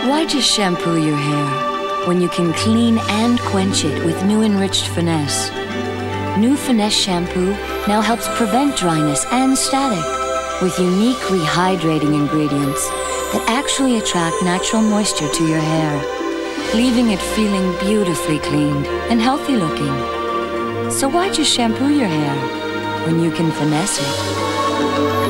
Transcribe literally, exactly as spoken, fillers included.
Why just shampoo your hair when you can clean and quench it with new enriched Finesse? New Finesse shampoo now helps prevent dryness and static with unique rehydrating ingredients that actually attract natural moisture to your hair, leaving it feeling beautifully cleaned and healthy looking. So why just shampoo your hair when you can finesse it?